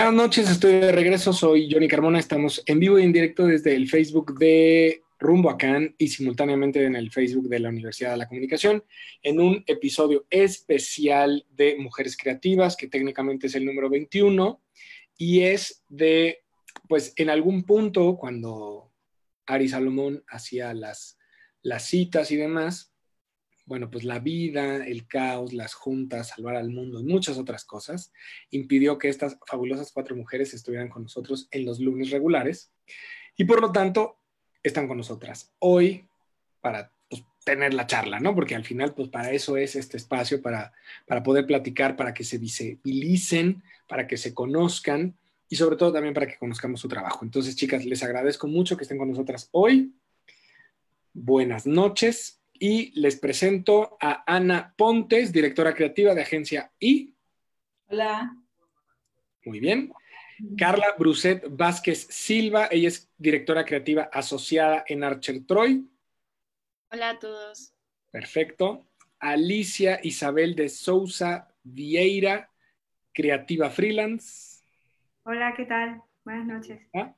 Buenas noches, estoy de regreso, soy Johnny Carmona, estamos en vivo y en directo desde el Facebook de Rumbo a Cannes y simultáneamente en el Facebook de la Universidad de la Comunicación, en un episodio especial de Mujeres Creativas, que técnicamente es el número 21, y es de, pues en algún punto, cuando Ari Salomón hacía las citas y demás, bueno, pues la vida, el caos, las juntas, salvar al mundo y muchas otras cosas, impidió que estas fabulosas cuatro mujeres estuvieran con nosotros en los lunes regulares y por lo tanto están con nosotras hoy para pues, tener la charla, ¿no? Porque al final, pues para eso es este espacio, para poder platicar, para que se visibilicen, para que se conozcan y sobre todo también para que conozcamos su trabajo. Entonces, chicas, les agradezco mucho que estén con nosotras hoy. Buenas noches y les presento a Ana Pontes, directora creativa de Agencia I. Hola. Muy bien. Carla Bruset Vázquez Silva, ella es directora creativa asociada en Archer Troy. Hola a todos. Perfecto. Alicia Isabel de Souza Vieira, creativa freelance. Hola, ¿qué tal? Buenas noches.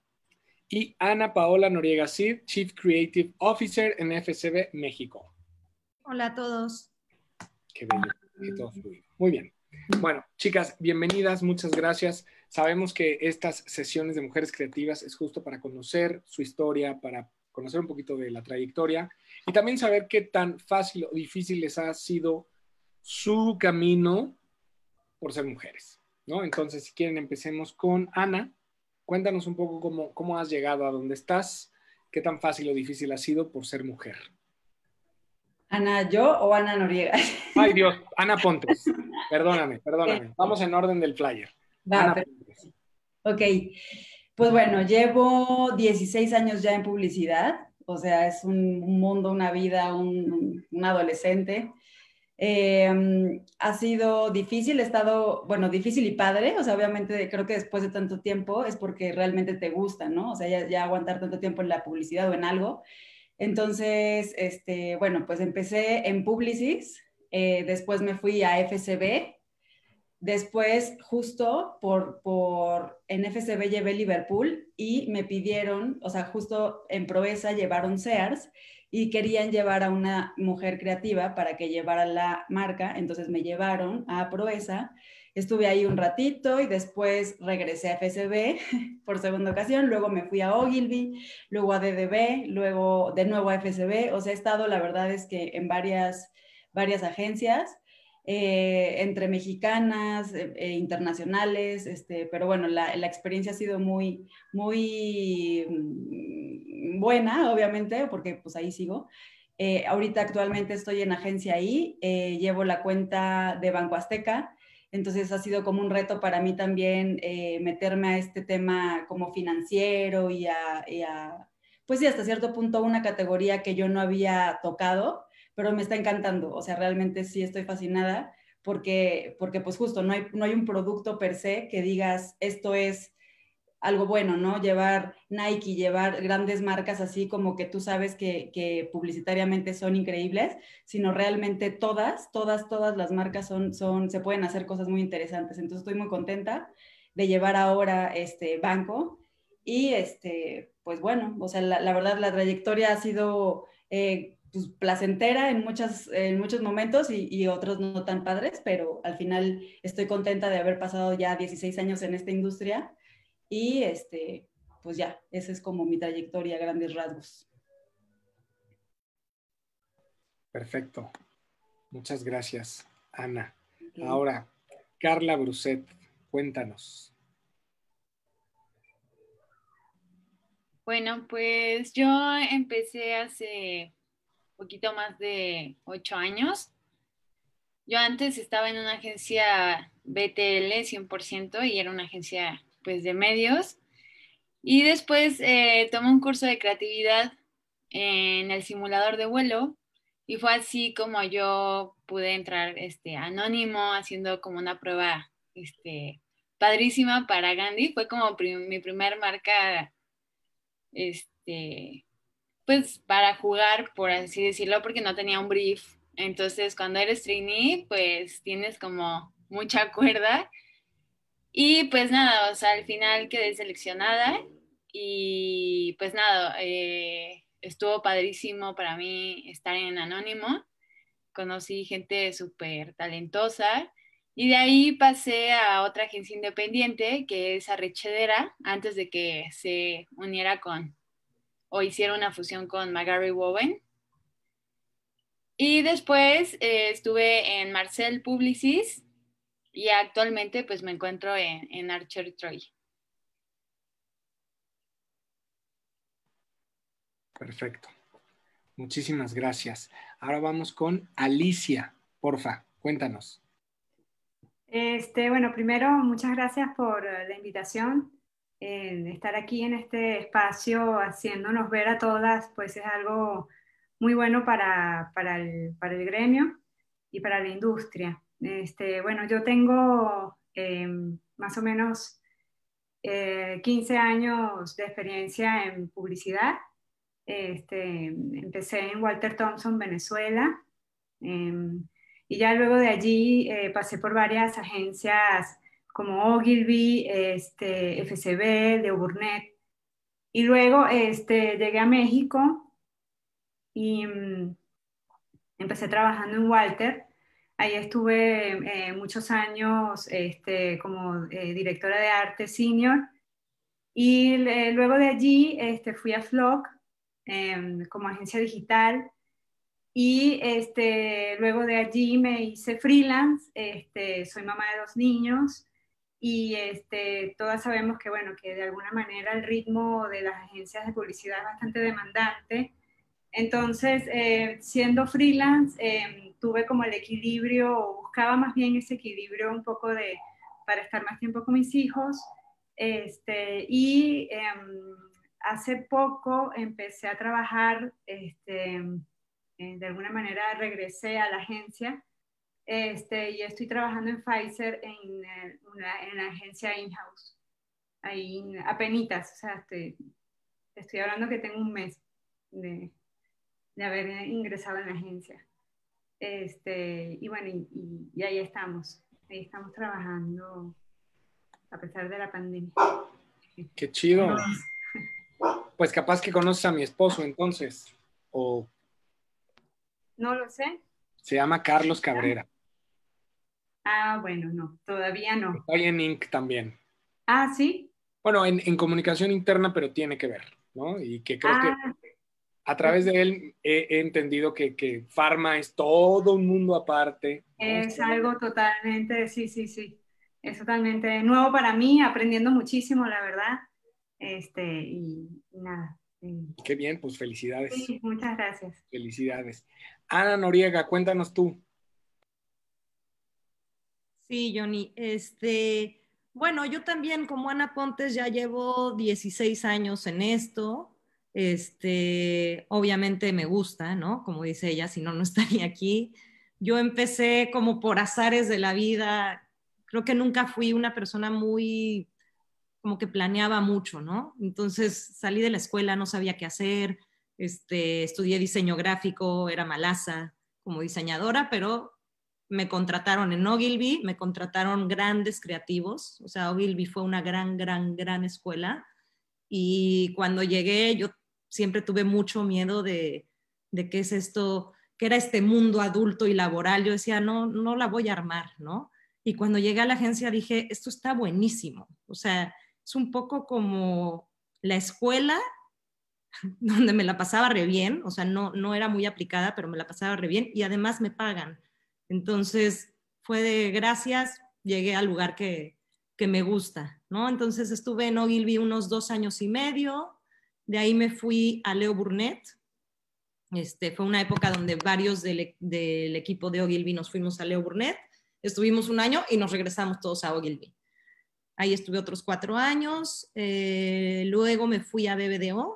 Y Ana Paola Noriega Cid, Chief Creative Officer en FCB México. Hola a todos. Qué bello, que todo fluye. Muy bien. Bueno, chicas, bienvenidas, muchas gracias. Sabemos que estas sesiones de Mujeres Creativas es justo para conocer su historia, para conocer un poquito de la trayectoria y también saber qué tan fácil o difícil les ha sido su camino por ser mujeres, ¿no? Entonces, si quieren, empecemos con Ana. Cuéntanos un poco cómo has llegado a donde estás, qué tan fácil o difícil ha sido por ser mujer. ¿Ana yo o Ana Noriega? Ay, Dios, Ana Pontes. Perdóname. Vamos en orden del flyer. Ana Pontes. Ok, pues bueno, llevo 16 años ya en publicidad, o sea, es un mundo, una vida, un adolescente. Ha sido difícil, he estado, bueno, difícil y padre, o sea, obviamente creo que después de tanto tiempo es porque realmente te gusta, ¿no? O sea, ya aguantar tanto tiempo en la publicidad o en algo. Entonces, bueno, pues empecé en Publicis, después me fui a FCB, después justo en FCB llevé Liverpool y me pidieron, o sea, justo en Proeza llevaron Sears y querían llevar a una mujer creativa para que llevara la marca, entonces me llevaron a Proeza. Estuve ahí un ratito y después regresé a FCB por segunda ocasión, luego me fui a Ogilvy, luego a DDB, luego de nuevo a FCB, o sea, he estado, la verdad es que en varias agencias, entre mexicanas, internacionales, pero bueno, la experiencia ha sido muy, muy buena, obviamente, porque pues ahí sigo. Ahorita actualmente estoy en Agencia I, llevo la cuenta de Banco Azteca, entonces ha sido como un reto para mí también meterme a este tema como financiero pues sí, hasta cierto punto una categoría que yo no había tocado, pero me está encantando, o sea, realmente sí estoy fascinada porque pues justo no hay un producto per se que digas esto es algo bueno, ¿no? Llevar Nike, llevar grandes marcas así como que tú sabes que publicitariamente son increíbles, sino realmente todas las marcas se pueden hacer cosas muy interesantes. Entonces estoy muy contenta de llevar ahora este banco y pues bueno, o sea, la verdad la trayectoria ha sido pues, placentera en muchos momentos y otros no tan padres, pero al final estoy contenta de haber pasado ya 16 años en esta industria y pues ya, esa es como mi trayectoria a grandes rasgos. Perfecto. Muchas gracias, Ana. Okay. Ahora, Carla Bruset, cuéntanos. Bueno, pues yo empecé hace poquito más de 8 años. Yo antes estaba en una agencia BTL 100% y era una agencia pues de medios. Y después tomé un curso de creatividad en el simulador de vuelo y fue así como yo pude entrar anónimo haciendo como una prueba padrísima para Gandhi. Fue como mi primer marca pues para jugar, por así decirlo, porque no tenía un brief. Entonces, cuando eres trainee, pues tienes como mucha cuerda Y pues nada, o sea, al final quedé seleccionada y pues nada, estuvo padrísimo para mí estar en Anónimo. Conocí gente súper talentosa y de ahí pasé a otra agencia independiente que es Arrechedera antes de que se uniera con o hiciera una fusión con McGarry Woven. Y después estuve en Marcel Publicis y actualmente pues me encuentro en Archer Troy. Perfecto. Muchísimas gracias. Ahora vamos con Alicia. Porfa, cuéntanos. Bueno, primero, muchas gracias por la invitación. Estar aquí en este espacio haciéndonos ver a todas, pues es algo muy bueno para el gremio y para la industria. Bueno, yo tengo más o menos 15 años de experiencia en publicidad. Empecé en Walter Thompson, Venezuela. Y ya luego de allí pasé por varias agencias como Ogilvy, FCB, Leo Burnett. Y luego llegué a México y empecé trabajando en Walter. Ahí estuve muchos años como directora de arte senior. Y luego de allí fui a Flock como agencia digital. Y luego de allí me hice freelance, soy mamá de 2 niños y todas sabemos que, bueno, que de alguna manera el ritmo de las agencias de publicidad es bastante demandante. Entonces, siendo freelance, tuve como el equilibrio, o buscaba más bien ese equilibrio un poco para estar más tiempo con mis hijos. Y hace poco empecé a trabajar, de alguna manera regresé a la agencia y estoy trabajando en Pfizer en la agencia in-house. Ahí apenitas, o sea, estoy hablando que tengo un mes de haber ingresado en la agencia. Y bueno, y ahí estamos trabajando a pesar de la pandemia. Qué chido. Pues capaz que conoces a mi esposo entonces, o No lo sé. se llama Carlos Cabrera. Ah, bueno, no, todavía no. Está ahí en Inc. también. Ah, sí. Bueno, en comunicación interna, pero tiene que ver, ¿no? Y que creo que Ah, a través de él he entendido que Pharma es todo un mundo aparte, ¿no? es algo totalmente, sí, sí, sí. Es totalmente nuevo para mí, aprendiendo muchísimo, la verdad. Y nada. Qué bien, pues felicidades. Sí, muchas gracias. Felicidades. Ana Noriega, cuéntanos tú. Sí, Johnny. Bueno, yo también como Ana Pontes ya llevo 16 años en esto. Obviamente me gusta, ¿no? Como dice ella, si no, no estaría aquí. Yo empecé como por azares de la vida. Creo que nunca fui una persona muy, como que planeaba mucho, ¿no? Entonces salí de la escuela, no sabía qué hacer. Estudié diseño gráfico, era malaza como diseñadora, pero me contrataron en Ogilvy, me contrataron grandes creativos, o sea, Ogilvy fue una gran escuela, y cuando llegué yo siempre tuve mucho miedo de qué es esto, qué era este mundo adulto y laboral. Yo decía, no la voy a armar, ¿no? Y cuando llegué a la agencia dije, esto está buenísimo, o sea, es un poco como la escuela donde me la pasaba re bien, o sea, no era muy aplicada, pero me la pasaba re bien y además me pagan. Entonces fue de gracias, llegué al lugar que me gusta, ¿no? Entonces estuve en Ogilvy unos 2 años y medio, de ahí me fui a Leo Burnett. Fue una época donde varios del equipo de Ogilvy nos fuimos a Leo Burnett, estuvimos un año y nos regresamos todos a Ogilvy. Ahí estuve otros 4 años, luego me fui a BBDO.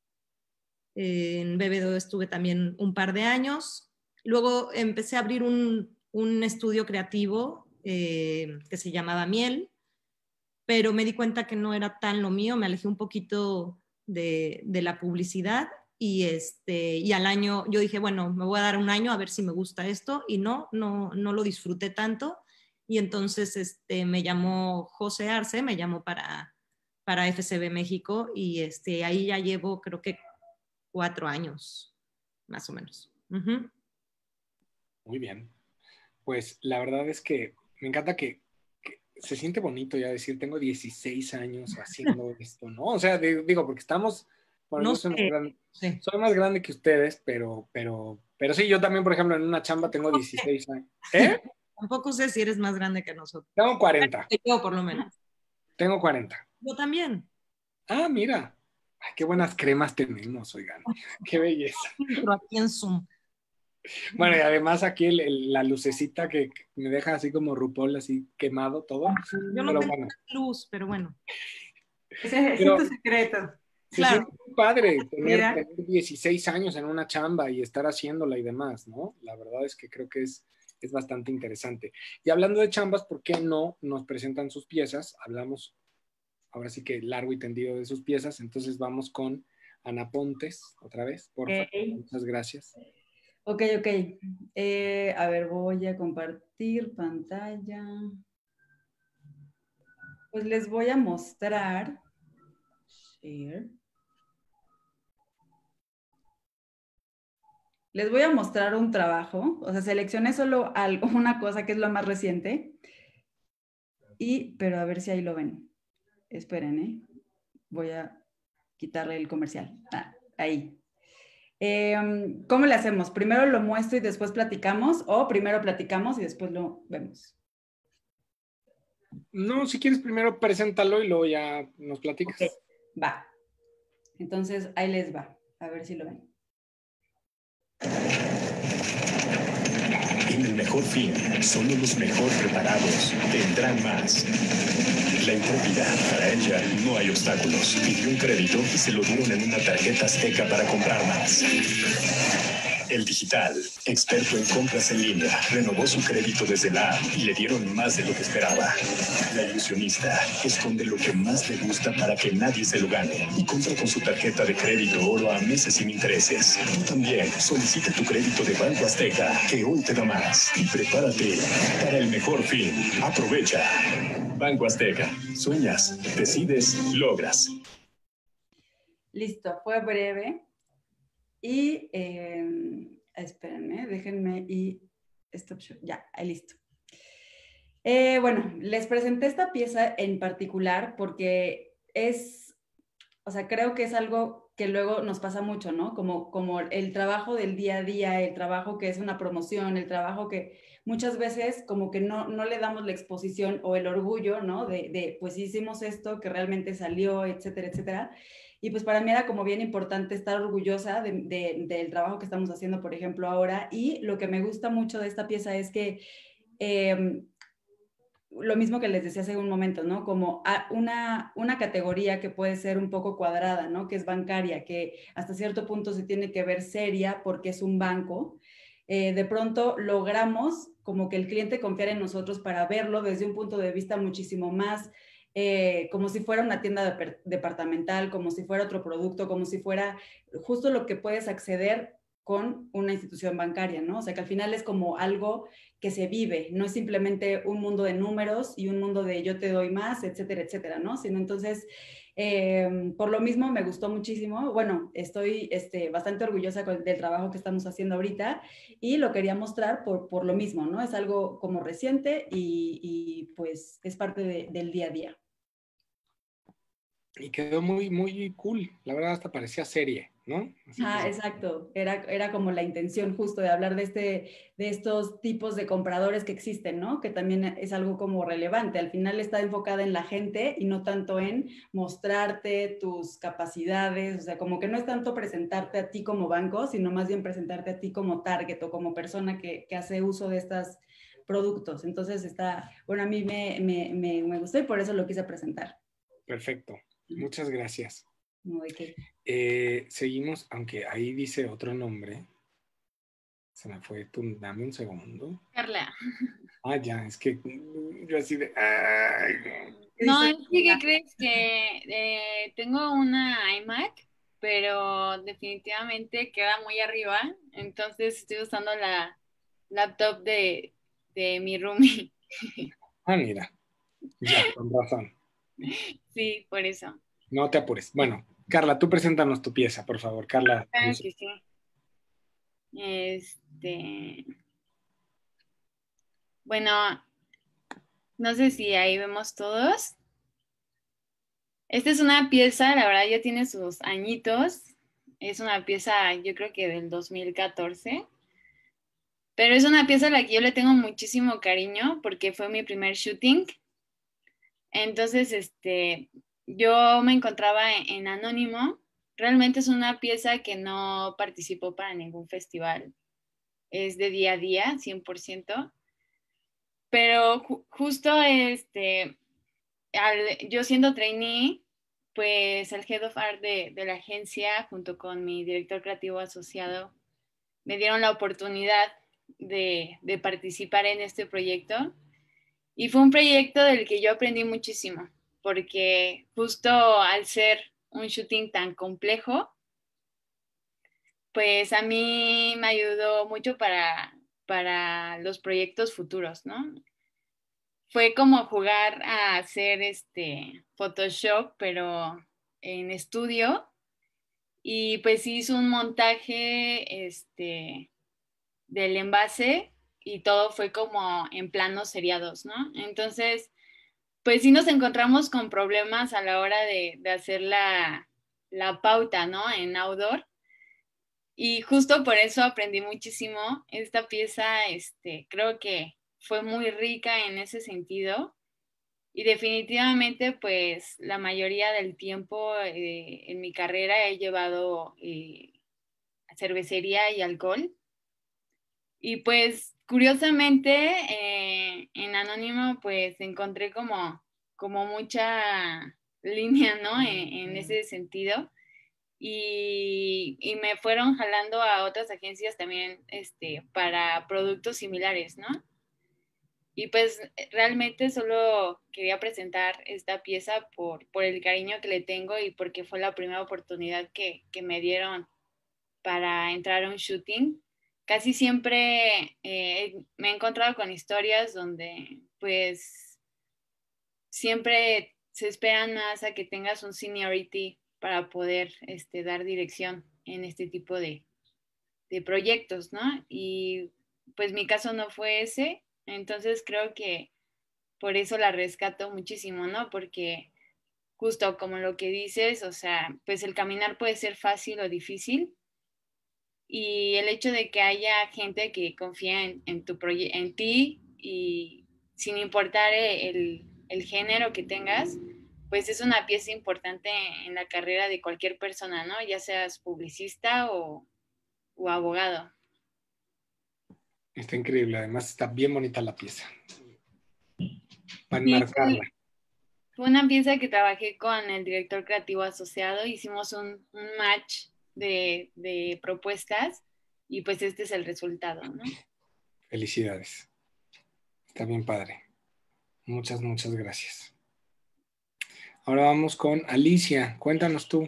En BBDO estuve también un par de años. Luego empecé a abrir un estudio creativo que se llamaba Miel, pero me di cuenta que no era tan lo mío, me alejé un poquito de la publicidad y al año yo dije, bueno, me voy a dar un año a ver si me gusta esto, y no lo disfruté tanto y entonces me llamó José Arce, me llamó para FCB México, y ahí ya llevo creo que 4 años, más o menos. Uh-huh. Muy bien. Pues la verdad es que me encanta que se siente bonito ya decir, tengo 16 años haciendo esto, ¿no? O sea, digo, porque estamos, bueno, No yo soy sé. soy más grande que ustedes, pero sí, yo también, por ejemplo, en una chamba tengo 16 años. ¿Eh? Tampoco sé si eres más grande que nosotros. Tengo 40. Yo, por lo menos. Tengo 40. Yo también. Ah, mira. Ay, qué buenas cremas tenemos, oigan. Qué belleza. Pero aquí en Zoom. Bueno, y además aquí la lucecita que me deja así como RuPaul, así quemado todo. Yo no Pero tengo bueno. luz, pero bueno. Ese Pero es tu secreto. se Claro. siente muy padre Mira. tener 16 años en una chamba y estar haciéndola y demás, ¿no? La verdad es que creo que es bastante interesante. Y hablando de chambas, ¿por qué no nos presentan sus piezas? Hablamos ahora sí que largo y tendido de sus piezas, entonces vamos con Ana Pontes, otra vez, porfa. Ok. Muchas gracias. Ok. A ver, voy a compartir pantalla. Pues les voy a mostrar. Share. Les voy a mostrar un trabajo. O sea, seleccioné solo una cosa que es lo más reciente. Pero a ver si ahí lo ven. Esperen, ¿eh? Voy a quitarle el comercial. Ahí. ¿Cómo le hacemos? ¿Primero lo muestro y después platicamos? ¿O primero platicamos y después lo vemos? No, si quieres primero preséntalo y luego ya nos platicas. Okay. Va. Entonces, ahí les va. A ver si lo ven. En el mejor fin, solo los mejor preparados tendrán más. La Intrépida, para ella no hay obstáculos. Pidió un crédito y se lo dieron en una tarjeta Azteca para comprar más. El Digital, experto en compras en línea, renovó su crédito desde la app y le dieron más de lo que esperaba. La Ilusionista esconde lo que más le gusta para que nadie se lo gane y compra con su tarjeta de crédito oro a meses sin intereses. Tú también solicita tu crédito de Banco Azteca, que hoy te da más. Y prepárate para el mejor fin. Aprovecha. Banco Azteca. Sueñas, decides, logras. Listo, fue breve. Y espérenme, déjenme y stop share. Ya, ahí listo. Bueno, les presenté esta pieza en particular porque o sea, creo que es algo que luego nos pasa mucho, ¿no? Como el trabajo del día a día, el trabajo que es una promoción, el trabajo que muchas veces como que no le damos la exposición o el orgullo, ¿no? Pues hicimos esto que realmente salió, etcétera, etcétera. Y pues para mí era como bien importante estar orgullosa del trabajo que estamos haciendo, por ejemplo, ahora. Y lo que me gusta mucho de esta pieza es que lo mismo que les decía hace un momento, ¿no? Como una categoría que puede ser un poco cuadrada, ¿no? Que es bancaria, que hasta cierto punto se tiene que ver seria porque es un banco. De pronto logramos como que el cliente confiara en nosotros para verlo desde un punto de vista muchísimo más como si fuera una tienda departamental, como si fuera otro producto, como si fuera justo lo que puedes acceder con una institución bancaria, ¿no? O sea, que al final es como algo que se vive, no es simplemente un mundo de números y un mundo de yo te doy más, etcétera, etcétera, ¿no? Sino entonces, por lo mismo me gustó muchísimo. Bueno, estoy bastante orgullosa del trabajo que estamos haciendo ahorita y lo quería mostrar por lo mismo, ¿no? Es algo como reciente y pues es parte del día a día. Y quedó muy, muy cool. La verdad hasta parecía serie, ¿no? Exacto. Era como la intención justo de hablar de estos tipos de compradores que existen, ¿no? Que también es algo como relevante. Al final está enfocada en la gente y no tanto en mostrarte tus capacidades. O sea, como que no es tanto presentarte a ti como banco, sino más bien presentarte a ti como target o como persona que hace uso de estos productos. Entonces bueno, a mí me gustó y por eso lo quise presentar. Perfecto. Muchas gracias. No, ¿de qué? Seguimos, aunque ahí dice otro nombre. Se me fue, dame un segundo. Carla. Ya, es que yo así de... No, es que, ¿qué crees? Que tengo una iMac, pero definitivamente queda muy arriba, entonces estoy usando la laptop de mi roomie. Ah, mira, ya, con razón. Sí, por eso. No te apures. Bueno, Carla, tú preséntanos tu pieza, por favor. Carla. Claro que sí. Este, bueno, no sé si ahí vemos todos. Esta es una pieza, la verdad ya tiene sus añitos. Es una pieza, yo creo que del 2014. Pero es una pieza a la que yo le tengo muchísimo cariño porque fue mi primer shooting. Entonces, yo me encontraba en Anónimo. Realmente es una pieza que no participó para ningún festival. Es de día a día, 100%. Pero justo yo siendo trainee, pues el Head of Art de la agencia, junto con mi director creativo asociado, me dieron la oportunidad de participar en este proyecto. Y fue un proyecto del que yo aprendí muchísimo, porque justo al ser un shooting tan complejo, pues a mí me ayudó mucho para los proyectos futuros, ¿no? Fue como jugar a hacer Photoshop, pero en estudio, y pues hizo un montaje del envase y todo fue como en planos seriados, ¿no? Entonces, pues sí nos encontramos con problemas a la hora de hacer la pauta, ¿no? En outdoor. Y justo por eso aprendí muchísimo. Esta pieza, creo que fue muy rica en ese sentido. Y definitivamente, pues la mayoría del tiempo en mi carrera he llevado cervecería y alcohol. Y pues curiosamente en Anónimo pues encontré como mucha línea, ¿no? En ese sentido. Y me fueron jalando a otras agencias también para productos similares, ¿no? Y pues realmente solo quería presentar esta pieza por el cariño que le tengo y porque fue la primera oportunidad que me dieron para entrar a un shooting. Casi siempre me he encontrado con historias donde pues siempre se esperan más a que tengas un seniority para poder dar dirección en este tipo de proyectos, ¿no? Y pues mi caso no fue ese, entonces creo que por eso la rescato muchísimo, ¿no? Porque justo como lo que dices, o sea, pues el caminar puede ser fácil o difícil, y el hecho de que haya gente que confía en ti y sin importar el género que tengas, pues es una pieza importante en la carrera de cualquier persona, ¿no? Ya seas publicista o abogado. Está increíble, además está bien bonita la pieza. Para Sí, enmarcarla. fue una pieza que trabajé con el director creativo asociado, hicimos un match de propuestas y pues este es el resultado, ¿no? Felicidades. Está bien padre. Muchas, muchas gracias. Ahora vamos con Alicia. Cuéntanos tú.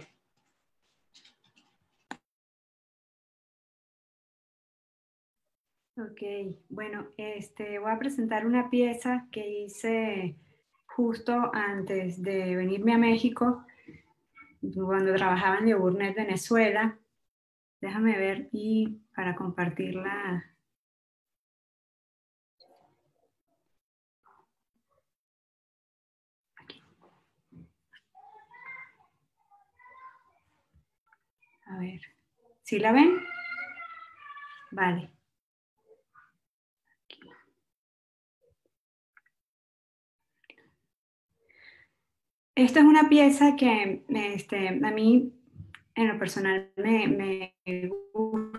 Ok, bueno, voy a presentar una pieza que hice justo antes de venirme a México, cuando trabajaba en The Burnett, Venezuela. Déjame ver y para compartirla. Aquí. A ver, ¿sí la ven? Vale. Esta es una pieza que a mí, en lo personal, me gusta,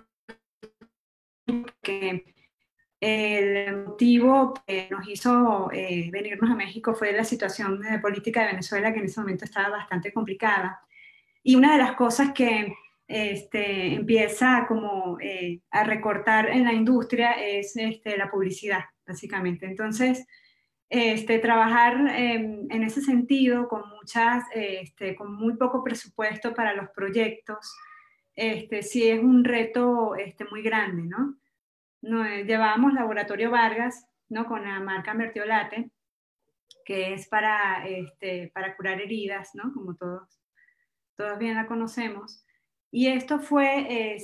porque el motivo que nos hizo venirnos a México fue la situación política de Venezuela, que en ese momento estaba bastante complicada. Y una de las cosas que empieza como a recortar en la industria es la publicidad, básicamente. Entonces, trabajar en ese sentido con con muy poco presupuesto para los proyectos, sí es un reto muy grande, ¿no? Llevábamos Laboratorio Vargas, ¿no? Con la marca Mertiolate, que es para curar heridas, ¿no? Como todos bien la conocemos. Y esto fue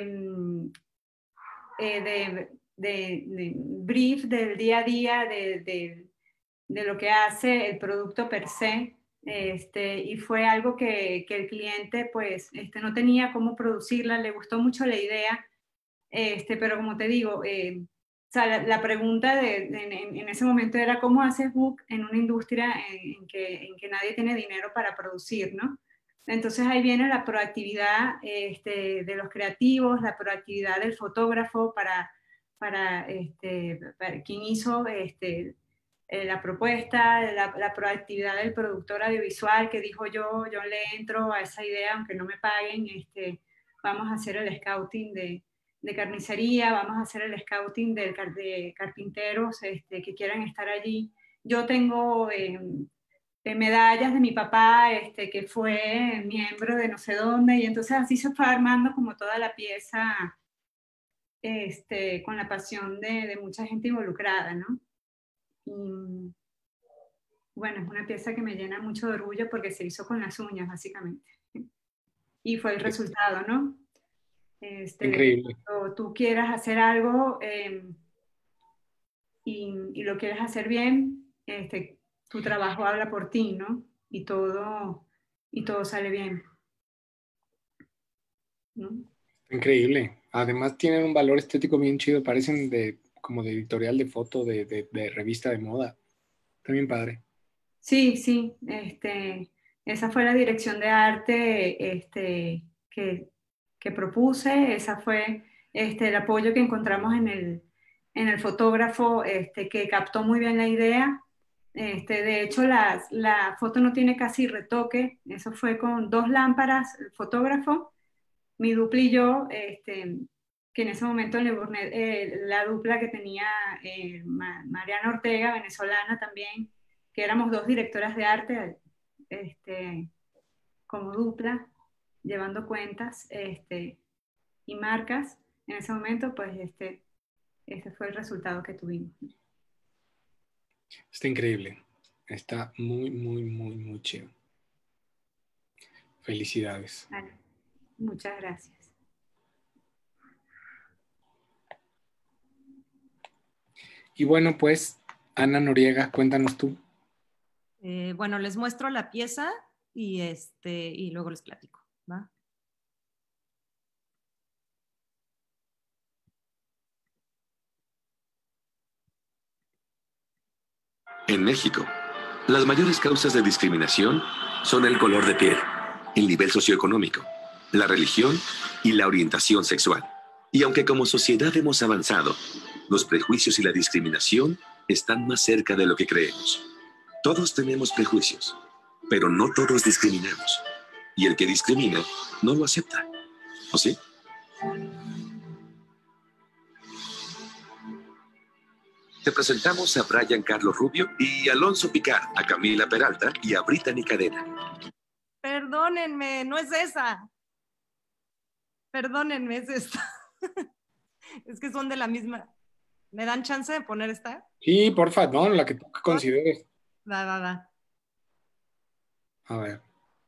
de brief del día a día, de lo que hace el producto per se, y fue algo que el cliente pues no tenía cómo producirla, le gustó mucho la idea, pero como te digo, o sea, la pregunta en ese momento era cómo haces book en una industria en que nadie tiene dinero para producir, ¿no? Entonces ahí viene la proactividad de los creativos, la proactividad del fotógrafo para quien hizo la propuesta, la proactividad del productor audiovisual que dijo yo le entro a esa idea aunque no me paguen, vamos a hacer el scouting de carnicería, vamos a hacer el scouting de carpinteros que quieran estar allí. Yo tengo medallas de mi papá, que fue miembro de no sé dónde, y entonces así se fue armando como toda la pieza, con la pasión de mucha gente involucrada, ¿no? Y bueno, es una pieza que me llena mucho de orgullo porque se hizo con las uñas, básicamente. Y fue el resultado, ¿no? Increíble. Cuando tú quieras hacer algo y lo quieres hacer bien, tu trabajo habla por ti, ¿no? Y todo sale bien, ¿no? Increíble. Además tienen un valor estético bien chido, parecen como de editorial de foto, de revista de moda. También padre. Sí, sí, esa fue la dirección de arte que propuse, esa fue el apoyo que encontramos en el fotógrafo que captó muy bien la idea. De hecho, la foto no tiene casi retoque, eso fue con 2 lámparas, el fotógrafo, mi dupla y yo, que en ese momento en Le Bournet, la dupla que tenía Mariana Ortega, venezolana también, que éramos 2 directoras de arte como dupla, llevando cuentas y marcas. En ese momento, pues este fue el resultado que tuvimos. Está increíble. Está muy, muy, muy, muy chido. Felicidades. Vale. Muchas gracias. Y bueno, pues, Ana Noriega, cuéntanos tú. Bueno, les muestro la pieza y luego les platico, ¿va? En México, las mayores causas de discriminación son el color de piel, el nivel socioeconómico, la religión y la orientación sexual. Y aunque como sociedad hemos avanzado, los prejuicios y la discriminación están más cerca de lo que creemos. Todos tenemos prejuicios, pero no todos discriminamos. Y el que discrimina no lo acepta. ¿O sí? Te presentamos a Brian Carlos Rubio y Alonso Picard, a Camila Peralta y a Brittany Cadena. Perdónenme, no es esa. Perdónenme, es esta. Es que son de la misma. ¿Me dan chance de poner esta? Sí, porfa, no, la que tú consideres. Va. A ver.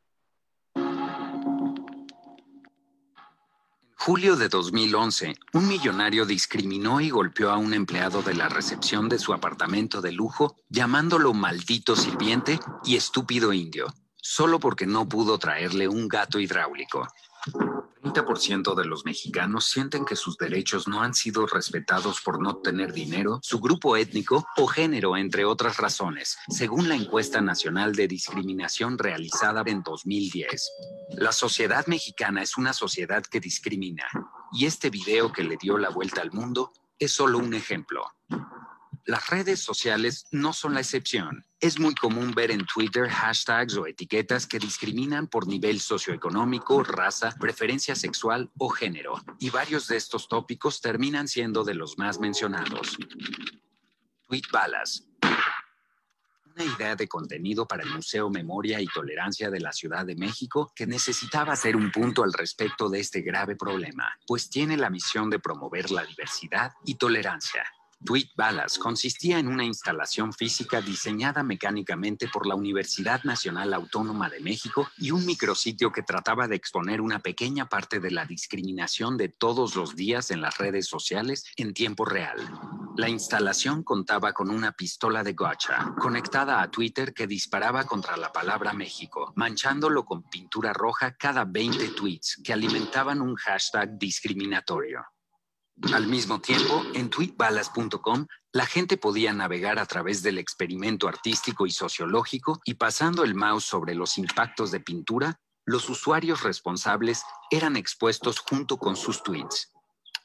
Julio de 2011, un millonario discriminó y golpeó a un empleado de la recepción de su apartamento de lujo, llamándolo maldito sirviente y estúpido indio, solo porque no pudo traerle un gato hidráulico. 30% de los mexicanos sienten que sus derechos no han sido respetados por no tener dinero, su grupo étnico o género, entre otras razones, según la encuesta nacional de discriminación realizada en 2010. La sociedad mexicana es una sociedad que discrimina, y este video que le dio la vuelta al mundo es solo un ejemplo. Las redes sociales no son la excepción. Es muy común ver en Twitter hashtags o etiquetas que discriminan por nivel socioeconómico, raza, preferencia sexual o género. Y varios de estos tópicos terminan siendo de los más mencionados. Tweet Balas. Una idea de contenido para el Museo Memoria y Tolerancia de la Ciudad de México que necesitaba hacer un punto al respecto de este grave problema, pues tiene la misión de promover la diversidad y tolerancia. TweetBalas consistía en una instalación física diseñada mecánicamente por la Universidad Nacional Autónoma de México y un micrositio que trataba de exponer una pequeña parte de la discriminación de todos los días en las redes sociales en tiempo real. La instalación contaba con una pistola de gotcha conectada a Twitter que disparaba contra la palabra México, manchándolo con pintura roja cada 20 tweets que alimentaban un hashtag discriminatorio. Al mismo tiempo, en tweetbalas.com, la gente podía navegar a través del experimento artístico y sociológico y pasando el mouse sobre los impactos de pintura, los usuarios responsables eran expuestos junto con sus tweets.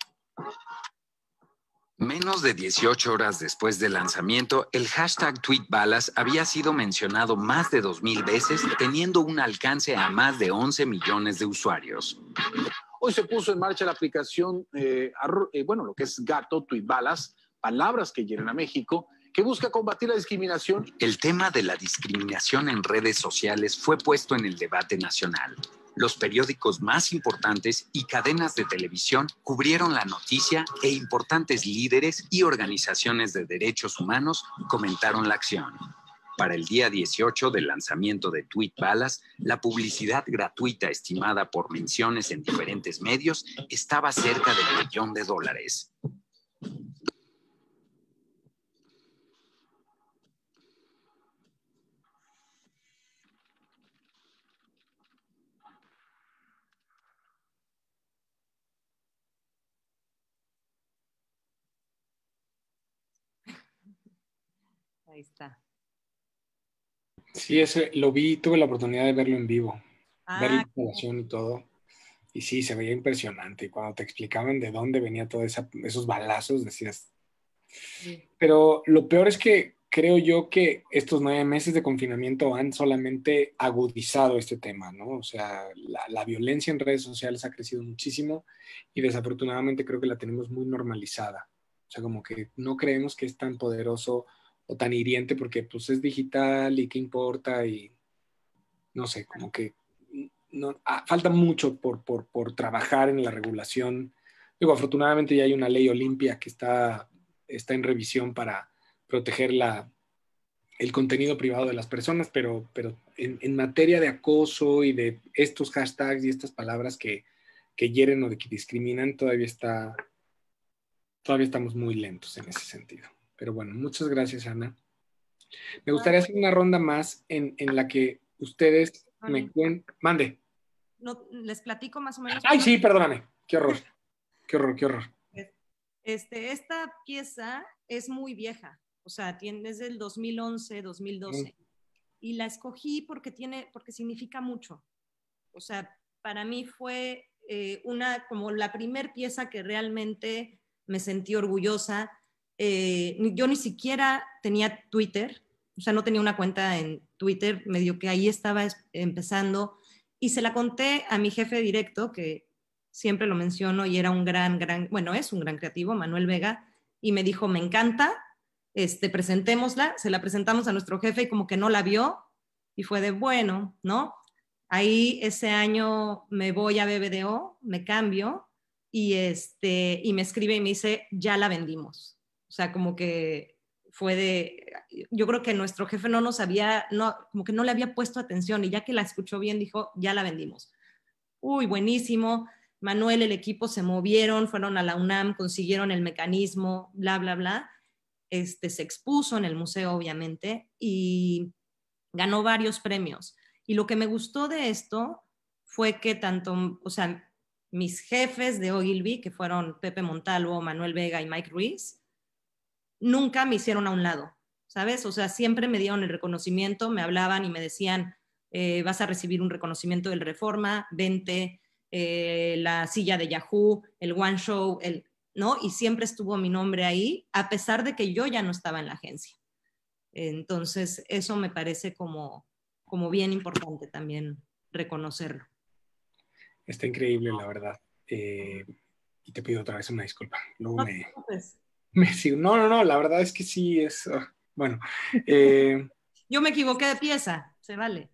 Menos de 18 horas después del lanzamiento, el hashtag TweetBalas había sido mencionado más de 2,000 veces, teniendo un alcance a más de 11 millones de usuarios. Hoy se puso en marcha la aplicación, lo que es Gato, TweetBalas, palabras que llegan a México, que busca combatir la discriminación. El tema de la discriminación en redes sociales fue puesto en el debate nacional. Los periódicos más importantes y cadenas de televisión cubrieron la noticia e importantes líderes y organizaciones de derechos humanos comentaron la acción. Para el día 18 del lanzamiento de TweetBalas, la publicidad gratuita estimada por menciones en diferentes medios estaba cerca del $1,000,000. Ahí está. Sí, ese lo vi, tuve la oportunidad de verlo en vivo, ver la Ah, instalación y todo. Y sí, se veía impresionante. Y cuando te explicaban de dónde venía todos esos balazos, decías. sí. Pero lo peor es que creo yo que estos 9 meses de confinamiento han solamente agudizado este tema, ¿no? O sea, la violencia en redes sociales ha crecido muchísimo y desafortunadamente creo que la tenemos muy normalizada. O sea, como que no creemos que es tan poderoso o tan hiriente porque pues es digital y qué importa y no sé, como que no, falta mucho por trabajar en la regulación. Digo, afortunadamente ya hay una ley Olimpia que está en revisión para proteger el contenido privado de las personas, pero en materia de acoso y de estos hashtags y estas palabras que hieren o de que discriminan, todavía estamos muy lentos en ese sentido. Pero bueno, muchas gracias, Ana. Me gustaría hacer una ronda más en la que ustedes me cuenten. Mande. No, les platico más o menos. Ay, sí, perdóname. Qué horror. Qué horror, qué horror. Esta pieza es muy vieja, o sea, es del 2011, 2012. Y la escogí porque significa mucho. O sea, para mí fue como la primer pieza que realmente me sentí orgullosa. Yo ni siquiera tenía Twitter, o sea, no tenía una cuenta en Twitter, medio que ahí estaba empezando. Y se la conté a mi jefe directo, que siempre lo menciono y era es un gran creativo, Manuel Vega, y me dijo, me encanta, presentémosla, se la presentamos a nuestro jefe y como que no la vio, y fue de bueno, ¿no? Ahí ese año me voy a BBDO, me cambio, y me escribe y me dice, ya la vendimos. O sea, como que yo creo que nuestro jefe como que no le había puesto atención, y ya que la escuchó bien, dijo, ya la vendimos. Uy, buenísimo. Manuel, el equipo se movieron, fueron a la UNAM, consiguieron el mecanismo, bla, bla, bla. Se expuso en el museo, obviamente, y ganó varios premios. Y lo que me gustó de esto fue que mis jefes de Ogilvy, que fueron Pepe Montalvo, Manuel Vega y Mike Ruiz, nunca me hicieron a un lado, ¿sabes? O sea, siempre me dieron el reconocimiento, me hablaban y me decían, vas a recibir un reconocimiento del Reforma, vente, la silla de Yahoo, el One Show, ¿no? Y siempre estuvo mi nombre ahí, a pesar de que yo ya no estaba en la agencia. Entonces, eso me parece como bien importante también reconocerlo. Está increíble, la verdad. Y te pido otra vez una disculpa. Luego me sigo. No, la verdad es que sí es... bueno. Yo me equivoqué de pieza, se vale.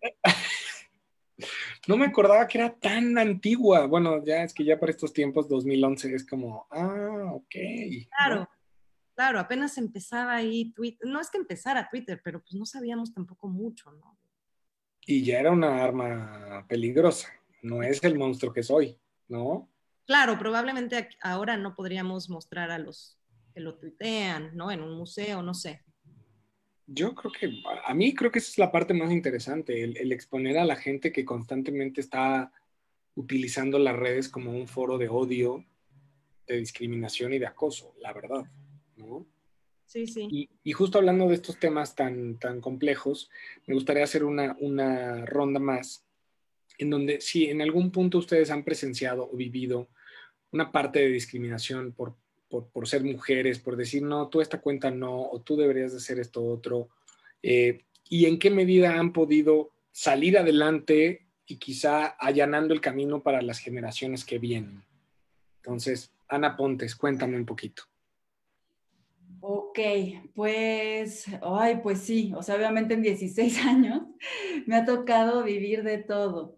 No me acordaba que era tan antigua. Bueno, ya es que ya para estos tiempos, 2011, es como, ok. Claro. ¿no? Claro, apenas empezaba ahí Twitter, no es que empezara Twitter, pero pues no sabíamos tampoco mucho, ¿no? Y ya era una arma peligrosa, no es el monstruo que soy, ¿no? Claro, probablemente ahora no podríamos mostrar a los que lo tuitean, ¿no? En un museo, no sé. Yo creo que, a mí creo que esa es la parte más interesante, el exponer a la gente que constantemente está utilizando las redes como un foro de odio, de discriminación y de acoso, la verdad, ¿no? Sí, sí. Y justo hablando de estos temas tan complejos, me gustaría hacer una ronda más, en donde si en algún punto ustedes han presenciado o vivido una parte de discriminación por ser mujeres, por decir, no, tú esta cuenta no, o tú deberías de hacer esto otro, y en qué medida han podido salir adelante y quizá allanando el camino para las generaciones que vienen. Entonces, Ana Pontes, cuéntame un poquito. Ok, pues, ay, pues sí, o sea, obviamente en 16 años me ha tocado vivir de todo,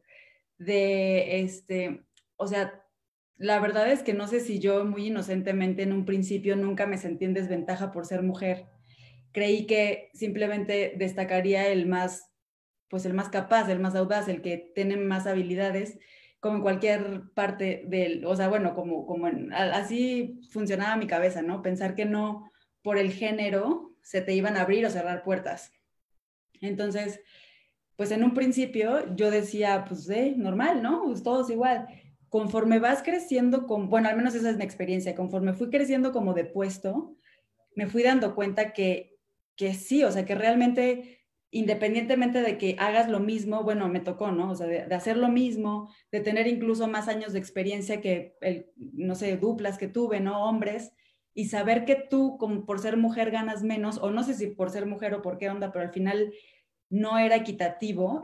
o sea, la verdad es que no sé si yo muy inocentemente en un principio nunca me sentí en desventaja por ser mujer. Creí que simplemente destacaría pues el más capaz, el más audaz, el que tiene más habilidades, como en cualquier parte o sea, bueno, así funcionaba mi cabeza, ¿no? Pensar que no por el género se te iban a abrir o cerrar puertas. Entonces, pues en un principio yo decía, pues normal, ¿no? Pues todos igual. Conforme vas creciendo, bueno, al menos esa es mi experiencia, conforme fui creciendo como de puesto, me fui dando cuenta que sí, o sea, que realmente, independientemente de que hagas lo mismo, bueno, me tocó, ¿no? O sea, de hacer lo mismo, de tener incluso más años de experiencia que, no sé, duplas que tuve, ¿no? Hombres, y saber que tú, como por ser mujer, ganas menos, o no sé si por ser mujer o por qué onda, pero al final no era equitativo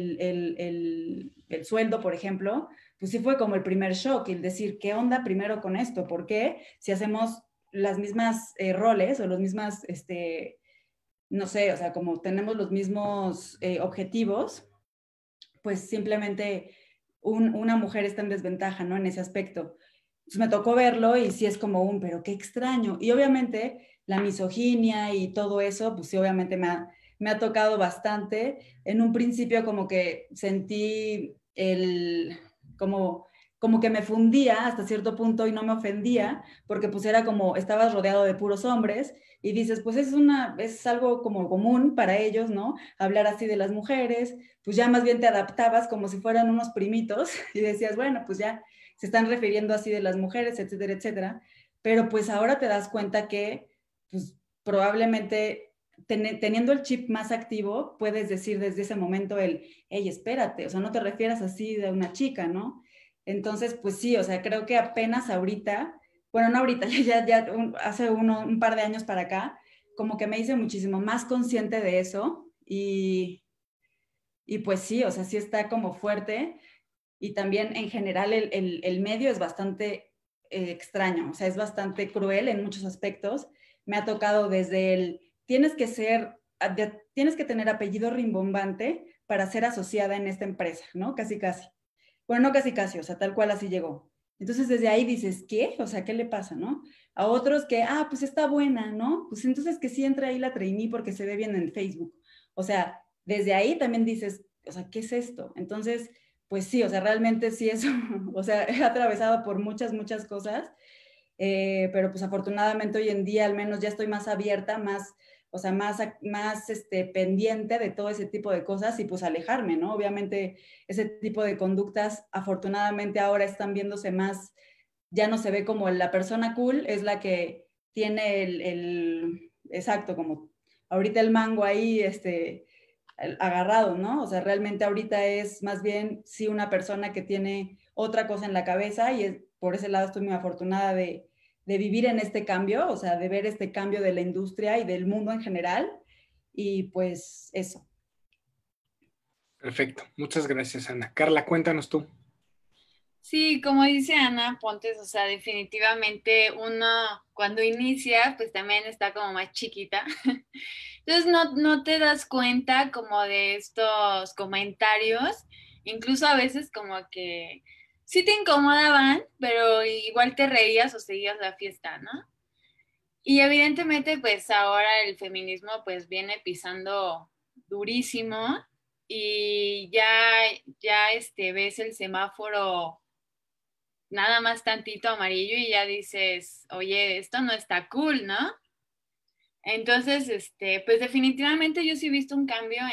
el sueldo, por ejemplo, pues sí fue como el primer shock, el decir, ¿qué onda primero con esto? ¿Por qué? Si hacemos las mismas roles o los mismas, no sé, o sea, como tenemos los mismos objetivos, pues simplemente una mujer está en desventaja, ¿no? En ese aspecto. Entonces me tocó verlo y sí es como pero qué extraño. Y obviamente la misoginia y todo eso, pues sí, obviamente me ha tocado bastante. En un principio como que sentí como que me fundía hasta cierto punto y no me ofendía, porque pues era como, estabas rodeado de puros hombres y dices, pues es algo como común para ellos, ¿no? Hablar así de las mujeres, pues ya más bien te adaptabas como si fueran unos primitos y decías, bueno, pues ya se están refiriendo así de las mujeres, etcétera, etcétera. Pero pues ahora te das cuenta que pues probablemente teniendo el chip más activo, puedes decir desde ese momento hey, espérate, o sea, no te refieras así de una chica, ¿no? Entonces, pues sí, o sea, creo que apenas ahorita, bueno, no ahorita, hace un par de años para acá, como que me hice muchísimo más consciente de eso y pues sí, o sea, sí está como fuerte y también en general el medio es bastante extraño, o sea, es bastante cruel en muchos aspectos. Me ha tocado desde tienes que tener apellido rimbombante para ser asociada en esta empresa, ¿no? Casi, casi. Bueno, no casi, casi, o sea, tal cual así llegó. Entonces desde ahí dices, ¿qué? O sea, ¿qué le pasa, no? A otros que, pues está buena, ¿no? Pues entonces que sí entra ahí la trainee porque se ve bien en Facebook. O sea, desde ahí también dices, o sea, ¿qué es esto? Entonces, pues sí, o sea, realmente sí es, o sea, he atravesado por muchas, muchas cosas, pero pues afortunadamente hoy en día al menos ya estoy más abierta, o sea, más pendiente de todo ese tipo de cosas y pues alejarme, ¿no? Obviamente ese tipo de conductas afortunadamente ahora están viéndose más, ya no se ve como la persona cool, es la que tiene exacto, como ahorita el mango ahí, agarrado, ¿no? O sea, realmente ahorita es más bien sí una persona que tiene otra cosa en la cabeza y por ese lado estoy muy afortunada de vivir en este cambio, o sea, de ver este cambio de la industria y del mundo en general y pues eso. Perfecto, muchas gracias, Ana. Carla, cuéntanos tú. Sí, como dice Ana Pontes, o sea, definitivamente uno cuando inicia, pues también está como más chiquita. Entonces no te das cuenta como de estos comentarios, incluso a veces como que sí te incomodaban, pero igual te reías o seguías la fiesta, ¿no? Y evidentemente, pues ahora el feminismo pues viene pisando durísimo y ya ves el semáforo nada más tantito amarillo y ya dices, oye, esto no está cool, ¿no? Entonces, pues definitivamente yo sí he visto un cambio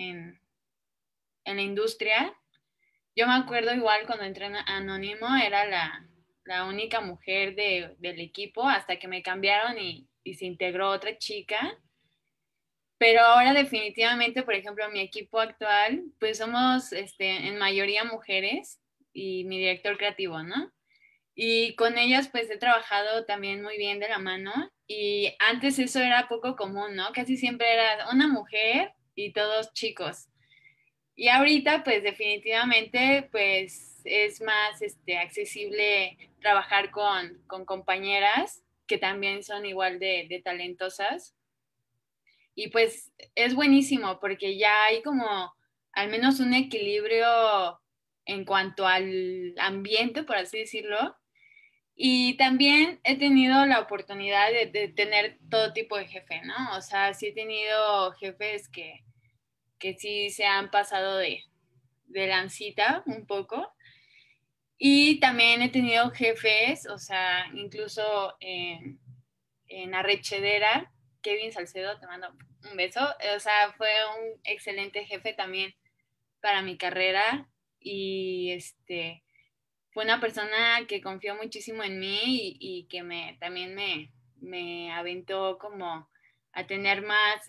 en la industria. Yo me acuerdo igual cuando entré en Anónimo, era la única mujer del equipo hasta que me cambiaron y se integró otra chica. Pero ahora definitivamente, por ejemplo, mi equipo actual, pues somos en mayoría mujeres y mi director creativo, ¿no? Y con ellas pues he trabajado también muy bien de la mano y antes eso era poco común, ¿no? Casi siempre era una mujer y todos chicos. Y ahorita pues definitivamente pues es más accesible trabajar con compañeras que también son igual de talentosas. Y pues es buenísimo porque ya hay como al menos un equilibrio en cuanto al ambiente, por así decirlo. Y también he tenido la oportunidad de tener todo tipo de jefe, ¿no? O sea, sí he tenido jefes que sí se han pasado de lancita un poco. Y también he tenido jefes, o sea, incluso en Arrechedera, Kevin Salcedo, te mando un beso. O sea, fue un excelente jefe también para mi carrera y fue una persona que confió muchísimo en mí y que también me aventó como a tener más,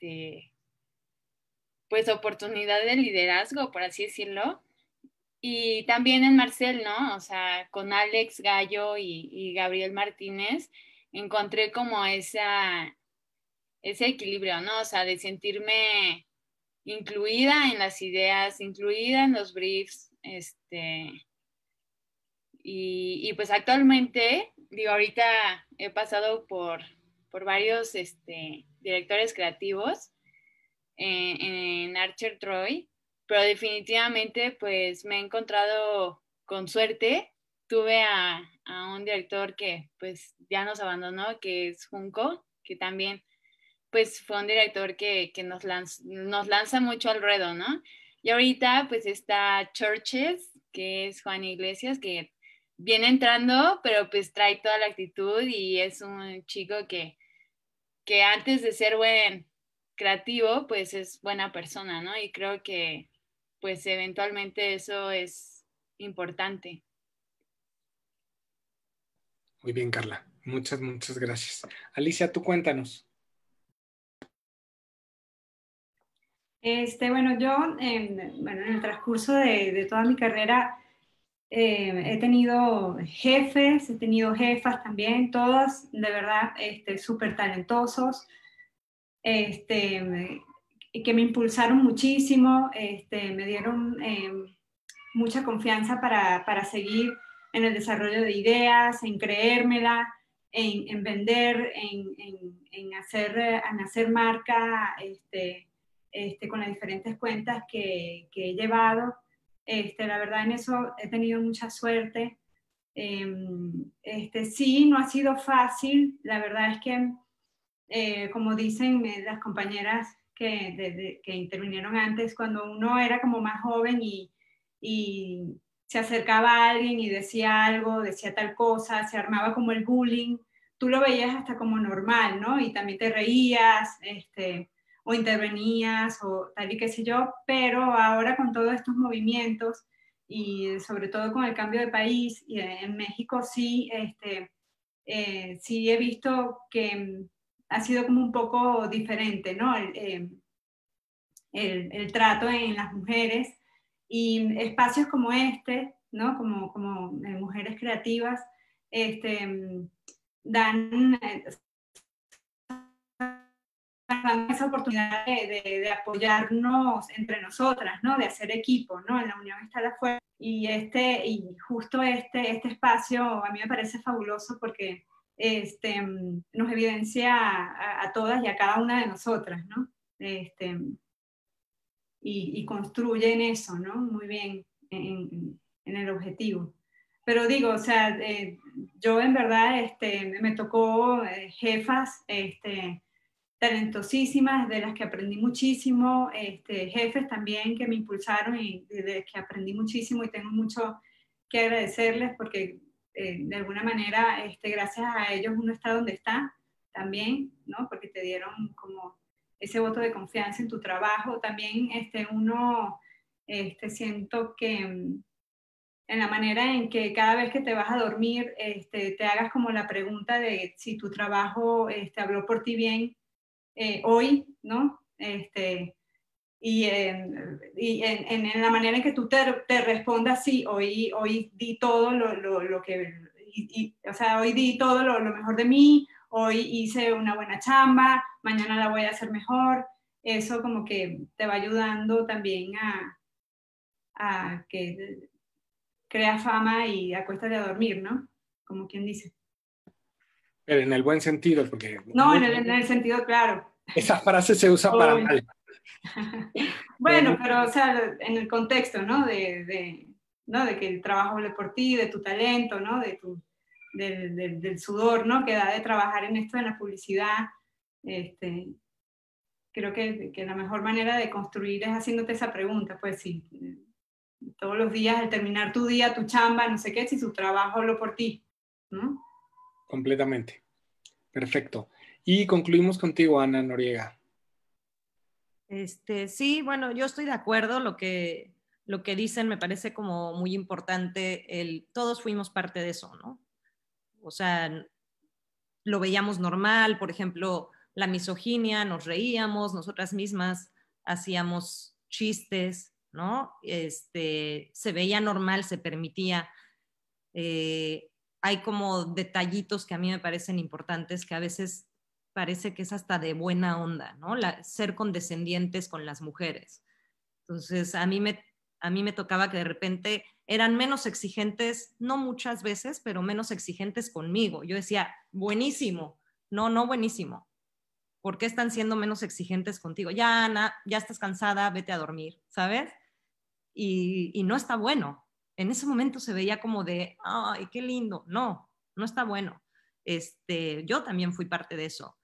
pues oportunidad de liderazgo, por así decirlo. Y también en Marcel, ¿no? O sea, con Alex Gallo y Gabriel Martínez encontré como ese equilibrio, ¿no? O sea, de sentirme incluida en las ideas, incluida en los briefs, y pues actualmente, digo, ahorita he pasado por varios directores creativos en Archer Troy, pero definitivamente pues me he encontrado con suerte. Tuve a un director que pues ya nos abandonó, que es Junco, que también pues fue un director que nos lanza mucho al ruedo, ¿no? Y ahorita pues está Churches, que es Juan Iglesias, que viene entrando, pero pues trae toda la actitud y es un chico que antes de ser buen creativo, pues es buena persona, ¿no? Y creo que pues eventualmente eso es importante. Muy bien, Carla. Muchas, muchas gracias. Alicia, tú cuéntanos. Bueno, yo bueno, en el transcurso de toda mi carrera he tenido jefes, he tenido jefas también, todas de verdad súper talentosos, que me impulsaron muchísimo, me dieron mucha confianza para seguir en el desarrollo de ideas, en creérmela, en vender, en hacer marca con las diferentes cuentas que he llevado. La verdad en eso he tenido mucha suerte. Sí, no ha sido fácil. La verdad es que, como dicen las compañeras que intervinieron antes, cuando uno era como más joven y se acercaba a alguien y decía algo, decía tal cosa, se armaba como el bullying, tú lo veías hasta como normal, ¿no? Y también te reías, o intervenías, o tal y qué sé yo, pero ahora con todos estos movimientos y sobre todo con el cambio de país, y en México sí, sí he visto que ha sido como un poco diferente, ¿no? El trato en las mujeres y espacios como este, ¿no? Como mujeres creativas, dan esa oportunidad de apoyarnos entre nosotras, ¿no? De hacer equipo, ¿no? En la unión está la fuerza. Y justo este espacio a mí me parece fabuloso porque nos evidencia a todas y a cada una de nosotras, ¿no? Y construyen eso, ¿no? Muy bien en el objetivo. pero digo, o sea, yo en verdad me tocó jefas talentosísimas, de las que aprendí muchísimo, jefes también que me impulsaron y de las que aprendí muchísimo y tengo mucho que agradecerles porque de alguna manera, gracias a ellos uno está donde está también, ¿no? Porque te dieron como ese voto de confianza en tu trabajo. También uno, siento que en la manera en que cada vez que te vas a dormir, te hagas como la pregunta de si tu trabajo habló por ti bien hoy, ¿no? En la manera en que tú te respondas, sí, hoy di todo lo que, o sea, hoy di todo lo mejor de mí, hoy hice una buena chamba, mañana la voy a hacer mejor. Eso como que te va ayudando también a que crea fama y acuéstate a dormir, ¿no? Como quien dice. Pero en el buen sentido, porque... No, en el sentido, claro. Esa frase se usa para mal. Bueno, pero o sea, en el contexto, ¿no? ¿no? De que el trabajo hable por ti, de tu talento, ¿no? Del sudor, ¿no? Que da de trabajar en esto, en la publicidad. Creo que la mejor manera de construir es haciéndote esa pregunta, pues sí. Todos los días, al terminar tu día, tu chamba, no sé qué, si su trabajo habló por ti, ¿no? Completamente. Perfecto. Y concluimos contigo, Ana Noriega. Sí, bueno, yo estoy de acuerdo, lo que dicen me parece como muy importante, todos fuimos parte de eso, ¿no? O sea, lo veíamos normal, por ejemplo, la misoginia, nos reíamos, nosotras mismas hacíamos chistes, ¿no? Se veía normal, se permitía. Hay como detallitos que a mí me parecen importantes, que a veces parece que es hasta de buena onda, ¿no? Ser condescendientes con las mujeres. Entonces, a mí me tocaba que de repente eran menos exigentes, no muchas veces, pero menos exigentes conmigo. Yo decía, buenísimo. No buenísimo. ¿Por qué están siendo menos exigentes contigo? Ya, Ana, ya estás cansada, vete a dormir, ¿sabes? Y no está bueno. En ese momento se veía como de, ay, qué lindo. No está bueno. Yo también fui parte de eso.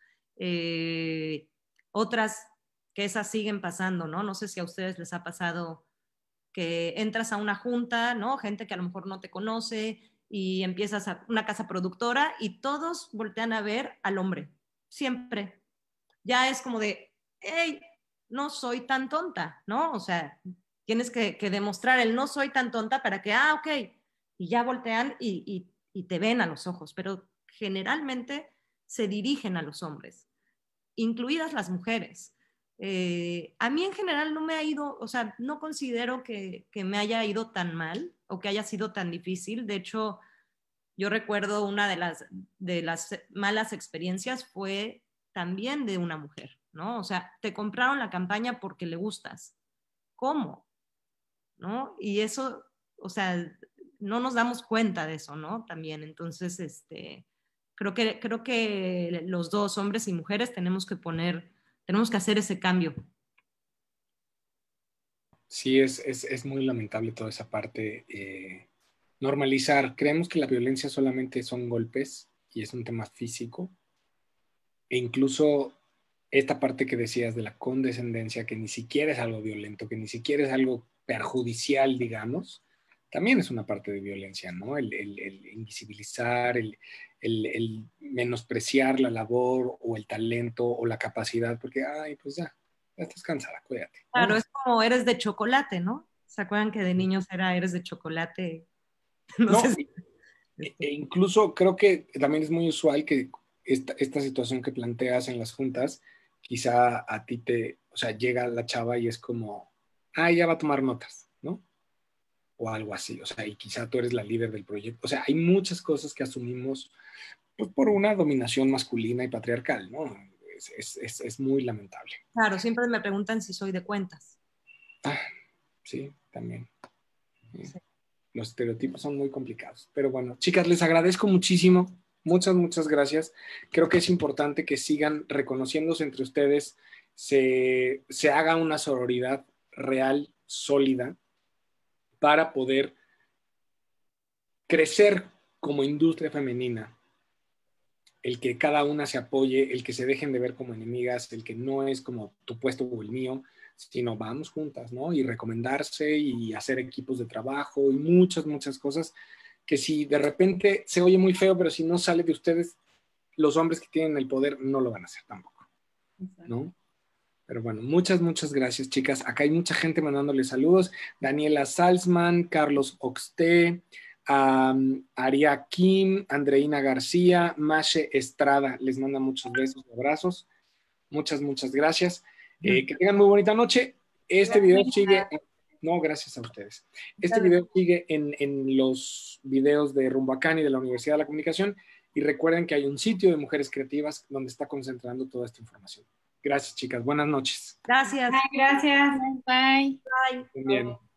Otras que esas siguen pasando, ¿no? No sé si a ustedes les ha pasado que entras a una junta, ¿no? Gente que a lo mejor no te conoce y empiezas a una casa productora y todos voltean a ver al hombre, siempre. Ya es como de, hey, no soy tan tonta, ¿no? O sea, tienes que demostrar el no soy tan tonta para que, ok, y ya voltean y te ven a los ojos, pero generalmente se dirigen a los hombres, incluidas las mujeres. A mí en general no me ha ido, o sea, no considero que me haya ido tan mal o que haya sido tan difícil. De hecho, yo recuerdo una de las malas experiencias fue también de una mujer, ¿no? O sea, te compraron la campaña porque le gustas. ¿Cómo? ¿No? Y eso, o sea, no nos damos cuenta de eso, ¿no? También, entonces, creo que los dos, hombres y mujeres, tenemos que hacer ese cambio. Sí, es muy lamentable toda esa parte. Normalizar, creemos que la violencia solamente son golpes y es un tema físico. E incluso esta parte que decías de la condescendencia, que ni siquiera es algo violento, que ni siquiera es algo perjudicial, digamos, también es una parte de violencia, ¿no? El invisibilizar, el menospreciar la labor o el talento o la capacidad, porque, ay, pues ya estás cansada, cuídate, ¿no? Claro, es como eres de chocolate, ¿no? ¿Se acuerdan que de niños era eres de chocolate? No, sé si... incluso creo que también es muy usual que esta situación que planteas en las juntas, quizá a ti o sea, llega la chava y es como, ya va a tomar notas, ¿no? O algo así, o sea, y quizá tú eres la líder del proyecto. O sea, hay muchas cosas que asumimos pues, por una dominación masculina y patriarcal, ¿no? Es muy lamentable. Claro, siempre me preguntan si soy de cuentas. Sí, también. Sí. Los estereotipos son muy complicados. Pero bueno, chicas, les agradezco muchísimo. Muchas gracias. Creo que es importante que sigan reconociéndose entre ustedes, se haga una sororidad real, sólida, para poder crecer como industria femenina, el que cada una se apoye, el que se dejen de ver como enemigas, el que no es como tu puesto o el mío, sino vamos juntas, ¿no? Y recomendarse y hacer equipos de trabajo y muchas, muchas cosas que si de repente se oye muy feo, pero si no sale de ustedes, los hombres que tienen el poder no lo van a hacer tampoco, ¿no? Pero bueno, muchas, muchas gracias, chicas. Acá hay mucha gente mandándole saludos. Daniela Salzman, Carlos Oxté, Aria Kim, Andreina García, Mashe Estrada. Les manda muchos besos y abrazos. Muchas, muchas gracias. Que tengan muy bonita noche. Este video sigue... No, gracias a ustedes. Este video sigue en los videos de Rumboacán y de la Universidad de la Comunicación. Y recuerden que hay un sitio de mujeres creativas donde está concentrando toda esta información. Gracias, chicas. Buenas noches. Gracias. Gracias. Bye. Bye. Bien.